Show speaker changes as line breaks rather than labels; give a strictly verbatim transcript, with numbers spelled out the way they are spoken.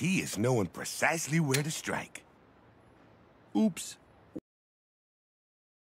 key is knowing precisely where to strike.
Oops.